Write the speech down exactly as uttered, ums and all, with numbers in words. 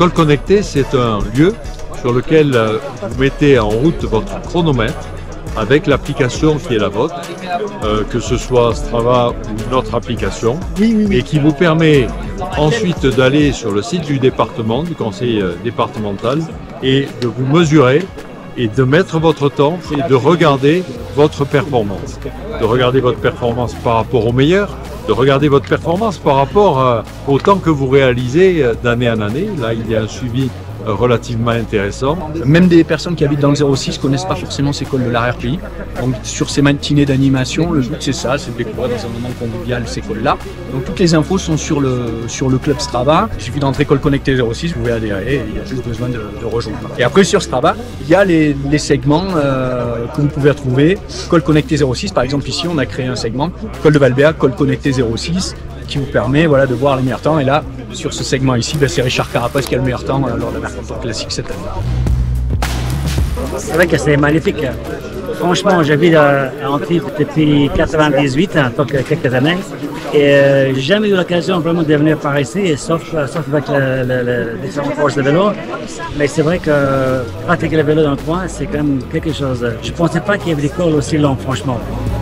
Col Connecté, c'est un lieu sur lequel euh, vous mettez en route votre chronomètre avec l'application qui est la vôtre, euh, que ce soit Strava ou une autre application, Oui, oui, oui. et qui vous permet ensuite d'aller sur le site du département, du conseil euh, départemental, et de vous mesurer et de mettre votre temps et de regarder votre performance. De regarder votre performance par rapport au meilleur, de regarder votre performance par rapport euh, au temps que vous réalisez euh, d'année en année. Là, il y a un suivi euh, relativement intéressant. Même des personnes qui habitent dans le zéro six ne connaissent pas forcément ces cols de l'arrière-pays. Donc sur ces matinées d'animation, le but c'est ça, c'est de découvrir dans un moment convivial ces cols-là. Donc toutes les infos sont sur le, sur le club Strava. Il suffit d'entrer Col Connecté zéro six, vous pouvez adhérer et il y a juste besoin de, de rejoindre. Et après sur Strava, il y a les, les segments euh, que vous pouvez retrouver. Col Connecté zéro six, par exemple ici on a créé un segment, Col de Valbéa, Col Connecté zéro six, qui vous permet voilà, de voir les meilleurs temps. Et là, sur ce segment ici, ben, c'est Richard Carapace qui a le meilleur temps euh, lors de la Mercantour Classique cette année. C'est vrai que c'est magnifique. Franchement, je vis à Antibes depuis quatre-vingt-dix-huit, donc quelques années, et euh, j'ai jamais eu l'occasion vraiment de venir par ici, sauf, sauf avec le, le, le, les différentes courses de vélo. Mais c'est vrai que pratiquer le vélo dans le coin, c'est quand même quelque chose. Je ne pensais pas qu'il y avait des cols aussi longs, franchement.